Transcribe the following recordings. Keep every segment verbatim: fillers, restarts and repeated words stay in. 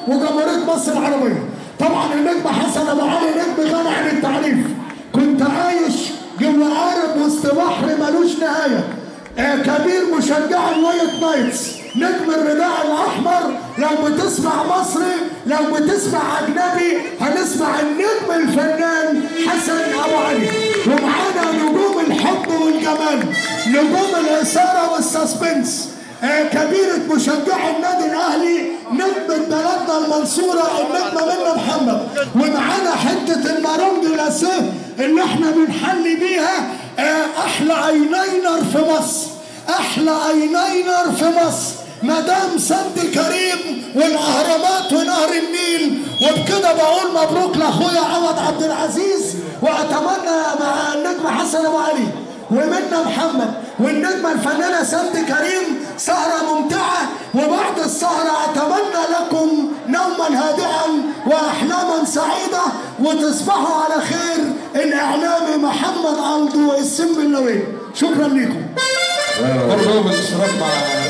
وجمهوريه مصر العربيه. طبعا النجم حسن ابو علي نجم غني عن التعريف. كنت عايش جوه قارب وسط بحر ملوش نهايه. آه كبير مشجع الوايت نايتس، نجم الرداء الاحمر. لو بتسمع مصري لو بتسمع اجنبي هنسمع النجم الفنان حسن ابو علي. ومعانا نجوم الحب والجمال، نجوم الاثاره والسسبنس، آه كبيرة مشجع النادي الاهلي، نجمة بلدنا المنصورة النجمة منى محمد. ومعانا حتة المارون جلاسيه اللي احنا بنحلي بيها آه احلى ايلاينر في مصر، احلى ايلاينر في مصر مدام سندي كريم والاهرامات ونهر النيل. وبكده بقول مبروك لاخويا عوض عبد العزيز، واتمنى مع النجم حسن ابو علي ومنى محمد والنجمه الفنانه سندي كريم سهره ممتعه. وبعد السهره اتمنى لكم نوما هادئا واحلاما سعيده، وتصبحوا على خير. الاعلامي محمد عبدو السنبلاوي، شكرا لكم. برضه بالاشراف مع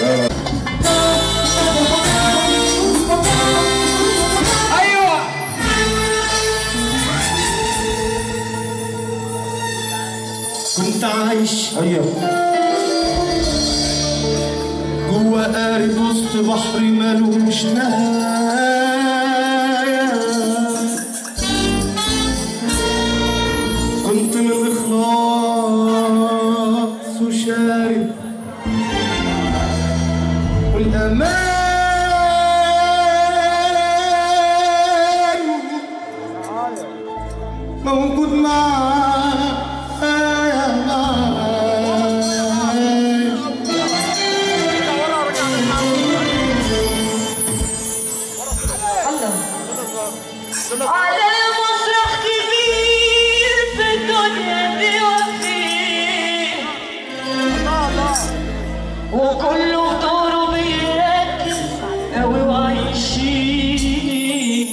ايوه كنت عايش ايوه جوه قارب وسط بحر مالوش نهايه. كنت من الاخلاص وشارب والامان موجود معايا. على مسرح كبير في الدنيا دي وفيه، وكله دوره بيركز قوي وعايشين.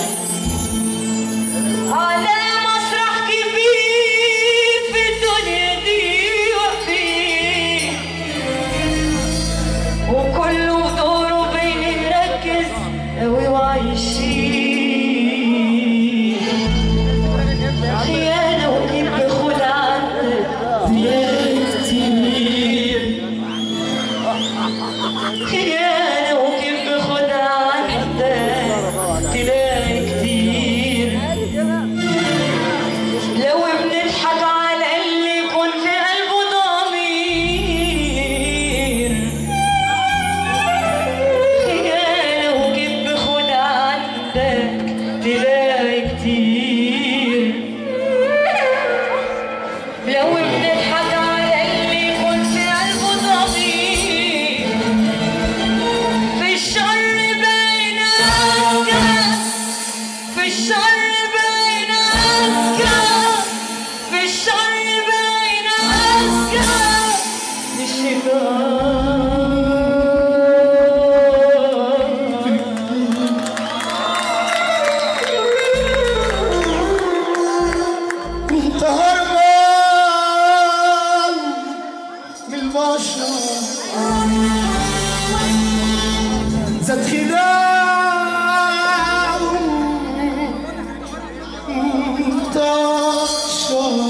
على مسرح كبير في الدنيا دي وفيه، وكله دوره بيركز قوي وعايشين. خيانة وكيف بخد عنك تلاقي كتير، خيانة وكيف بخد عنك تلاقي كتير. لو بنضحك على اللي يكون في قلبه ضمير، خيانة وكيف بخد عنك تلاقي كتير. لو بنضحك على اللي يكون في قلبه ضمير، في الشر باين أذكى، في الشر باين أذكى، في الشر باين أذكى من الشيطان. كنت هربان من البشر زاد خداع منتشر.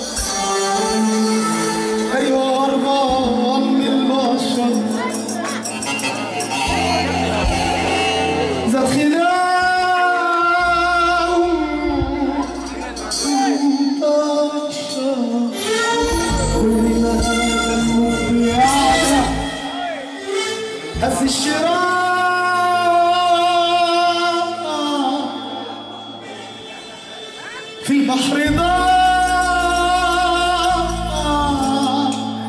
ايوه هربان من البشر زاد خداع في الشراء في البحر ضاع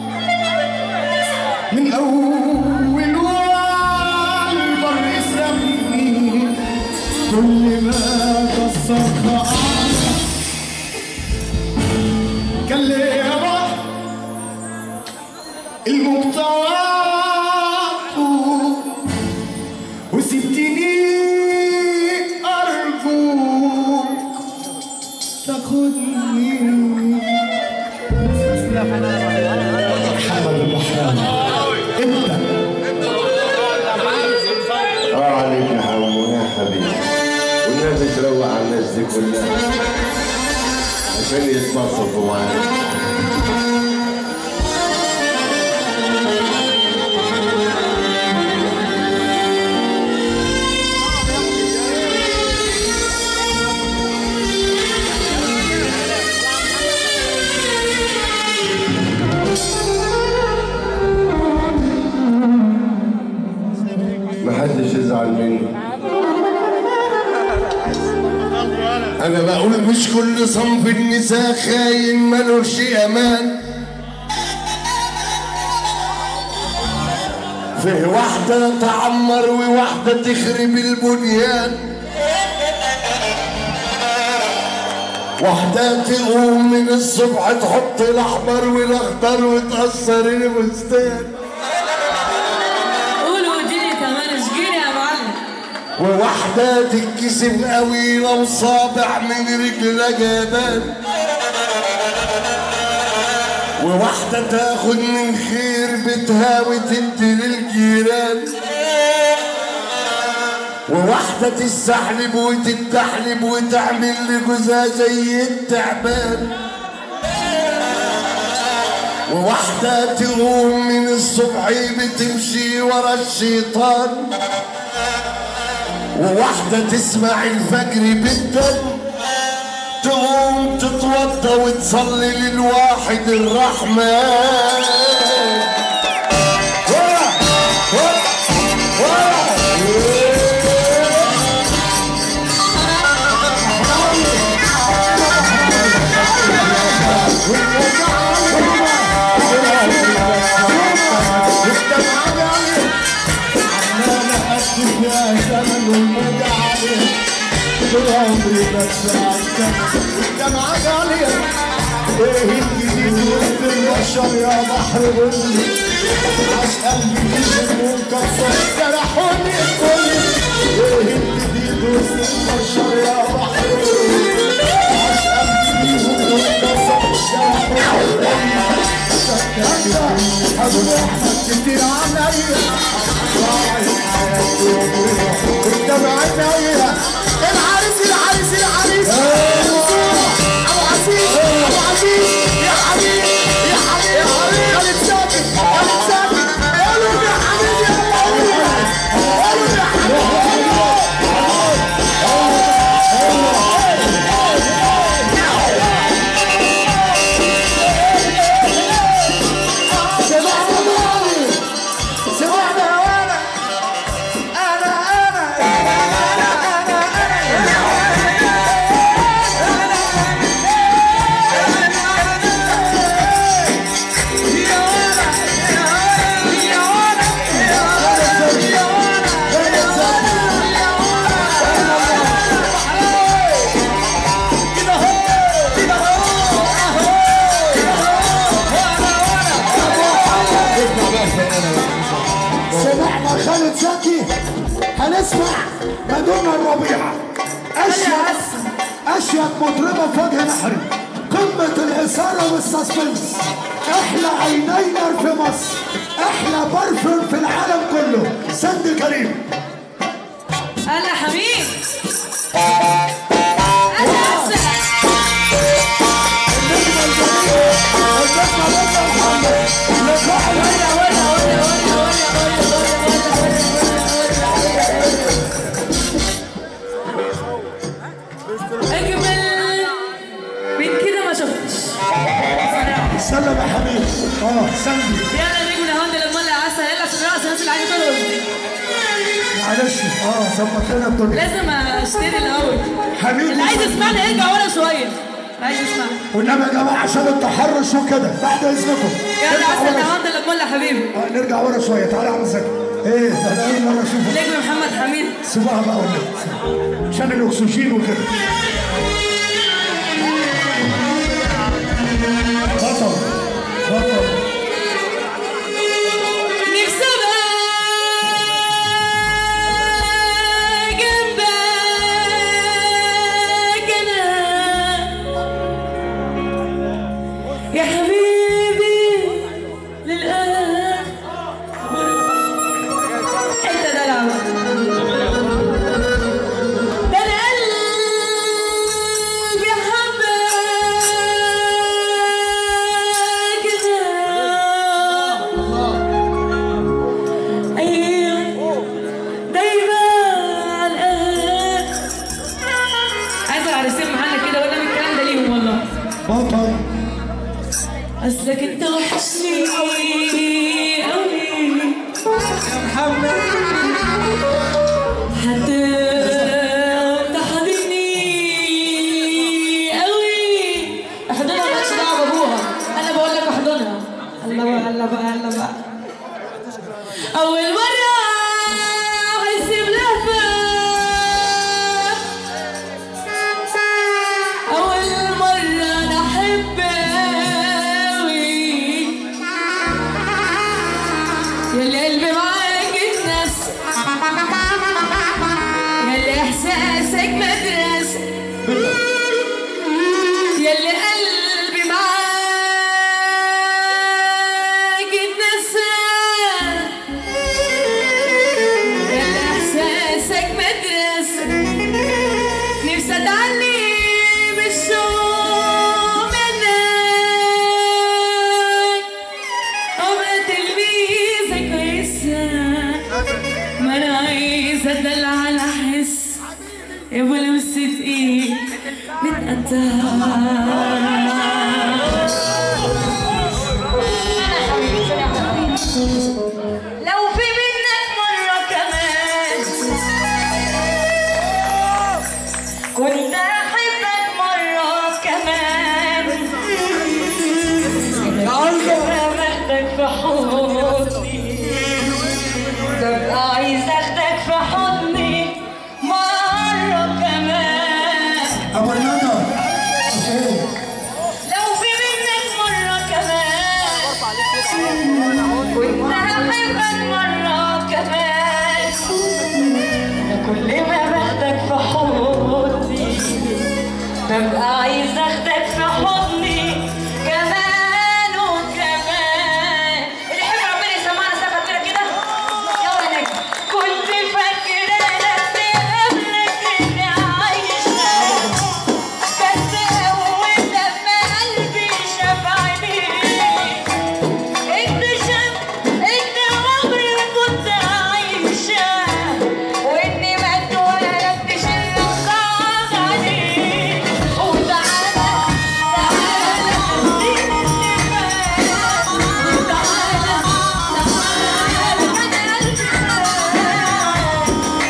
من أول والبر سمي. كل ما تصدق كان لي بحر المقطوعات كلها عشان يتبسطوا معانا. محدش يزعل مني. انا بقول مش كل صنف النساء خاين ملوش امان. فيه واحدة تعمر وواحدة تخرب البنيان. واحدة تقوم من الصبح تحط الاحمر والاخضر وتأثر البستان. وواحدة تتكسب قوي لو صابع من رجلها جبان. وواحدة تاخد من خير بيتها وتدي للجيران. وواحدة تستحلب وتتحلب وتعمل لجوزها زي التعبان. وواحدة تقوم من الصبح بتمشي ورا الشيطان. وواحدة تسمع الفجر بالدم تقوم تتوضى وتصلي للواحد الرحمن. طول عمري بدفع الثمن والدمعة غالية. ايه الجديد وسط البشر يا بحر غني. عاش قلبي فيهم ومكسر جرحوني الكل. ايه الجديد وسط البشر يا بحر غني. عاش قلبي فيهم ومكسر جرحوني الكل. ابو احمد كتير عليا راعي حياتي واموري والدمعة غالية. العريس العريس العريس ابو عزيز ابو عزيز يا حبيبي يا حبيبي خالد ساكت خالد ساكت. قولوا يا حبيبي يا الله قولوا يا حبيبي. سمعنا خالد زكي هنسمع مدونة الربيع. اشيك اشيك مطربة في وجه نحري. قمة الإثارة والسسبنس. احلى عينينا في مصر. احلى برفيوم في العالم كله. سند كريم. هلا حبيب. هلا عسل. النجمة الجميلة النجمة بنت محمد. لقاء ولا ولا ولا ولا اجمل من كده ما شفتش. سلم يا حبيبي. اه سندي. يلا نجم الهوند لما اللي عسل. يلا عشان رأس الناس اللي عايزه ترقص دي. معلش اه ظبط لنا الدنيا. لازم اشتري الاول. حبيبي اللي عايز يسمعني يرجع ورا شويه. اللي عايز يسمعني. والنبي يا جماعه عشان التحرش وكده بعد اذنكم. يلا عسل الهوند لما اللي حبيبي. اه نرجع ورا شويه. تعالى يا عم زكي. ايه ده انا اول مره اشوفك. نجم محمد حميد. سيبوها بقى ولا عشان الاكسجين وكده. بطل بطل. نفسي ابقى جنبك انا يا حبيبي للآخر. انت دلع ده انا يا محمد حتى انت حاضني قوي. احضنها مالكش دعوه بابوها، انا بقول لك احضنها. الله بقى الله بقى الله بقى. اول مره احس بلهفه، اول مره انا احب قوي. يا قلبي معاك الناس، يا احساسك مدرسه، يا اللي قلبي معاك اتنسى، يا اللي احساسك مدرسه. نفسي اتعلم الشوق منك، ابقى تلميذه كويسه. ما انا عايزه ادلع على حس يابا لمسة ايه بتقطع. لو في منك مرة كمان كنت أحبك مرة كمان، باخدك في حضني، ببقى عايز اخدك في حضني مرة كمان. ابو ندى لو في منك مرة كمان كنت أحبك مرة كمان، أنا كل ما باخدك في حضني ببقى عايز أخدك في حضني كمان وكمان. اللي يحب ربنا يسمعنا سقفة كده كده. يلا نجم. كنت فاكرة نفسي قبلك إني عايشة، بس أول لما قلبي شاف عينيك اكتشفت إني عمري ما كنت عايشة، وإني ما اتولدتش إلا صعب عليك. وتعالى تعالى خليني استفاد، وتعالى تعالى من قلبي خلاك،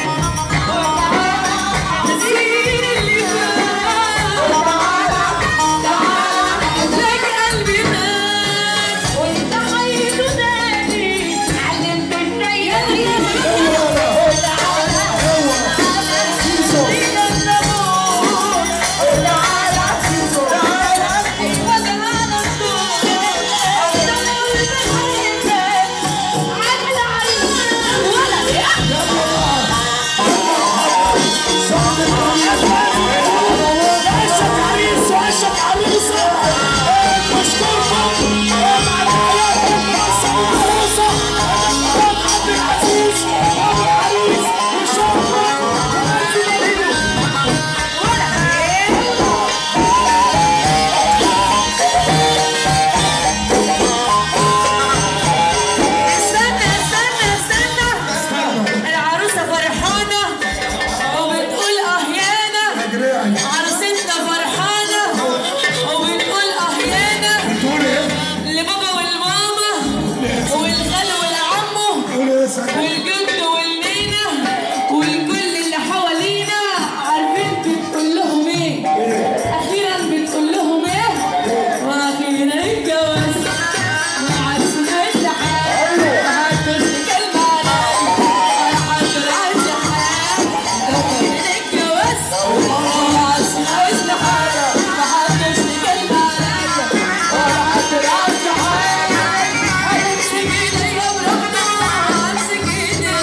وتعالى نسيني اللي فات، وتعالى تعالى لك قلبي مات، وانت حيته تاني علمته ازاي اغير. وتعالى تعالى خلينا نموت، وتعالى تعالى ايوه تعالى نطول، انت لو بحبك عامل عليك ولا عشق عريس وعشق عروسة، بشكركم على حياتكم مع العروسة عبد العزيز أبو العريس وشكرا. استنى استنى استنى، العروسة فرحانة وبتقول أهيانة، اجري عروستنا فرحانة وبتقول أهيانة بتقول ايه؟ لبابا والماما والخال والعمو بتقول ايه سنة؟ والجد والنينة والكل اللي حوالينا. عارفين بتقول لهم ايه؟ أخيرا بتقول لهم ايه؟ وأخيرا الجواز مع عرسنا حال، محدش كلمة عليا ولا حد رأس حال. أخيرا الجواز مع عرسنا حال، محدش كلمة عليا ولا حد رأس حال. امسك ايدي يا برحمة، امسك ايدي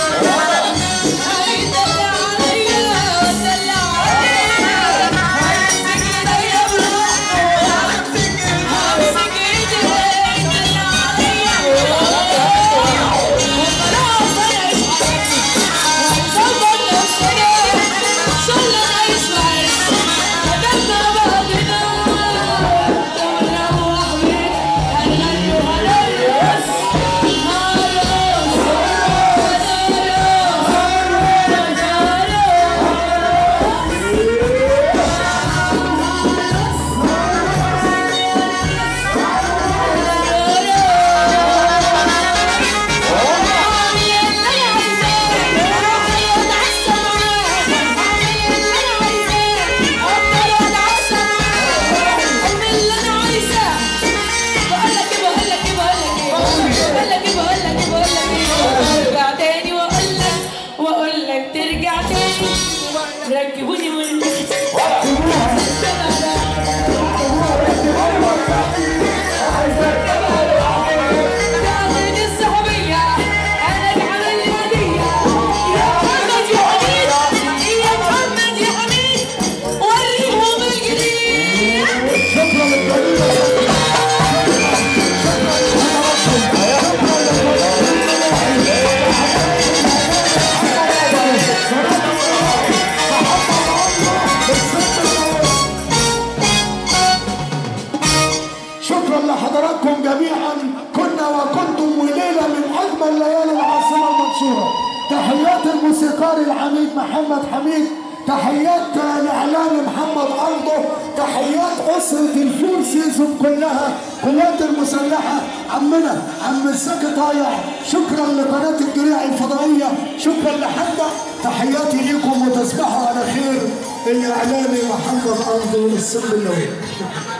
تحيات الموسيقار العميد محمد حميد، تحيات الاعلامي محمد ارضو، تحيات اسره الفول سيزون كلها، قوات المسلحه، عمنا عم الزكي طايع، شكرا لقناه الجريعه الفضائيه، شكرا لحمده، تحياتي لكم وتصبحوا على خير. الاعلامي محمد ارضو السم النووي.